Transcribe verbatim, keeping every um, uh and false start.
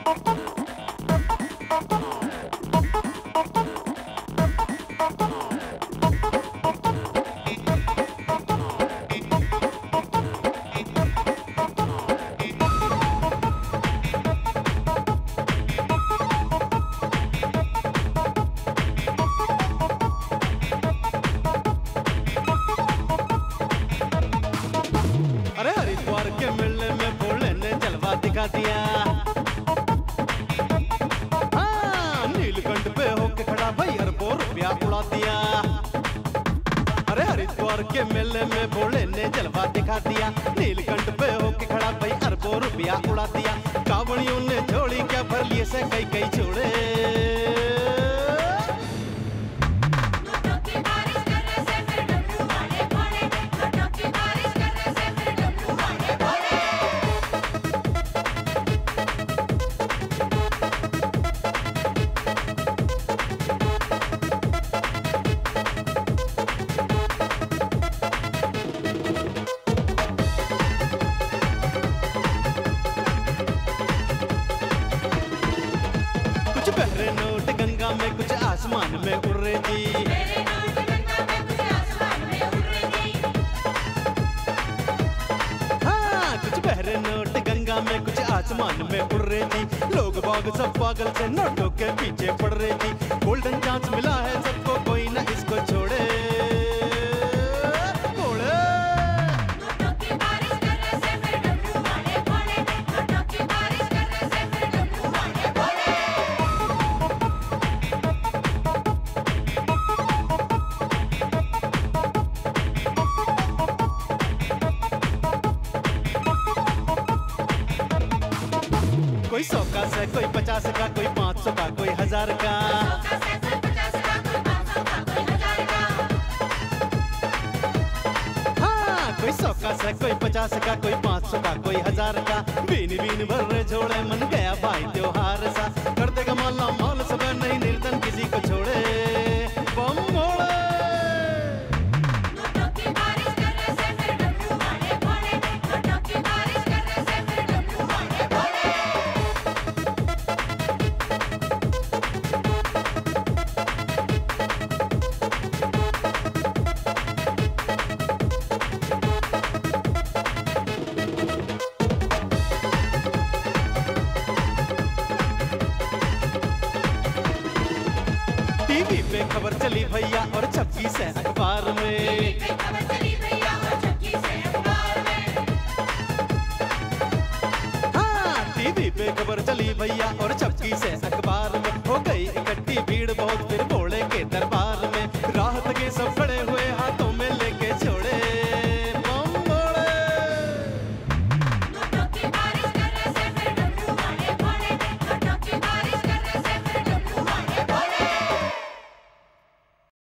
के मेले में भोले ने जलवा दिखा दिया। हाँ, नीलकंठ पे होके खड़ा भाई अरबों रुपया उड़ा दिया। अरे हरिद्वार के मेले में भोले ने जलवा दिखा दिया। नीलकंठ पे होके खड़ा भाई अरबों रुपया उड़ा दिया। कावड़ियों ने झोली क्या भर लिए से कई कई छोड़े। बहरे नोट गंगा में कुछ आसमान में उड़ रहे जी। बहरे नोट गंगा में कुछ आसमान में उड़ रहे जी। हाँ, कुछ बहरे नोट गंगा में कुछ आसमान में उड़ रहे जी। लोग बाग सब पागल से नोटों के पीछे पड़ रहे जी। गोल्डन चांस मिला है सबको, कोई ना इसको छोड़े। कोई सौ का से, कोई पचास का, कोई पाँच सौ का, कोई हजार का। हाँ, कोई सौ का से, कोई पचास का, कोई पाँच सौ का, कोई हजार का। बीन बीन भर जोड़े मन गया भाई त्योहार सा। कर देगा माला माल सब नहीं निर्धन किसी को छोड़े। बम मोड़े टीवी पे खबर चली भैया और छपी से अखबार में। टीवी पे खबर चली भैया और छपी से अखबार में। हाँ, टीवी पे खबर चली भैया और